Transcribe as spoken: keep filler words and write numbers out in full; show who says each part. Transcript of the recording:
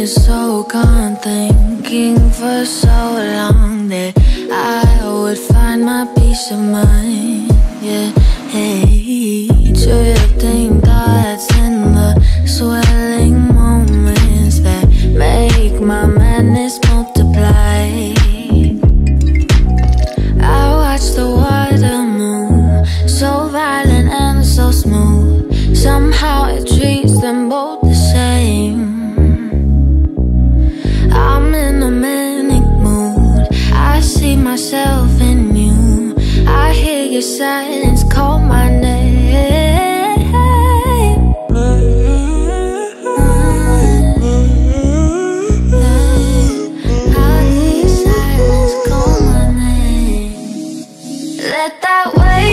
Speaker 1: is so gone, thinking for so long that I would find my peace of mind. Yeah, hey, do you think that's in the swelling moments that make my madness multiply? I watch the water move, so violent and so smooth. Somehow it treats them both the same. I'm in a manic mood, I see myself in you. I hear your silence call my name. I hear your silence call my name. Let that wave